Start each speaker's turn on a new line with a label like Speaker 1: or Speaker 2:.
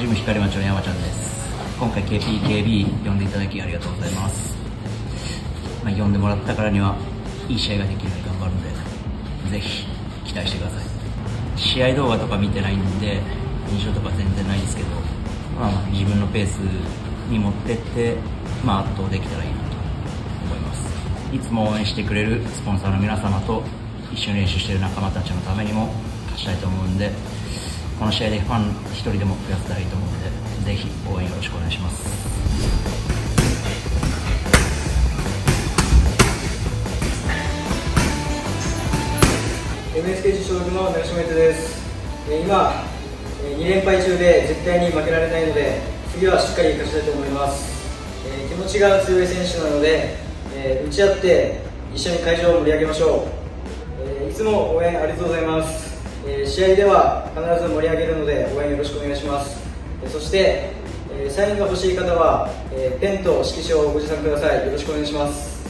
Speaker 1: ジム光町の山ちゃんです。今回 KPKB 呼んでいただきありがとうございます。呼んでもらったからにはいい試合ができるように頑張るので、ぜひ期待してください。試合動画とか見てないんで印象とか全然ないですけど、自分のペースに持ってって圧倒できたらいいなと思います。いつも応援してくれるスポンサーの皆様と一緒に練習している仲間たちのためにも勝ちたいと思うんで、この試合でファン一人でも増やせたらいいと思うので、ぜひ応援よろしくお願いします。
Speaker 2: MSKG 所属の長島優です。今2連敗中で絶対に負けられないので、次はしっかり勝ちたいと思います。気持ちが強い選手なので、打ち合って一緒に会場を盛り上げましょう。いつも応援ありがとうございます。試合では必ず盛り上げるので応援よろしくお願いします。そしてサインが欲しい方はペンと色紙をご持参ください。よろしくお願いします。